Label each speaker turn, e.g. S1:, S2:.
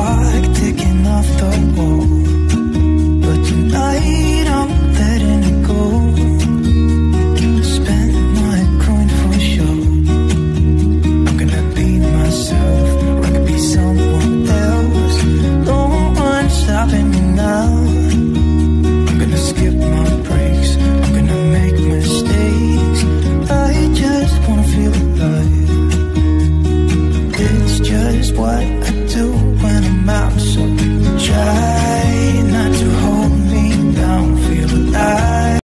S1: clock ticking off the wall. But tonight I'm letting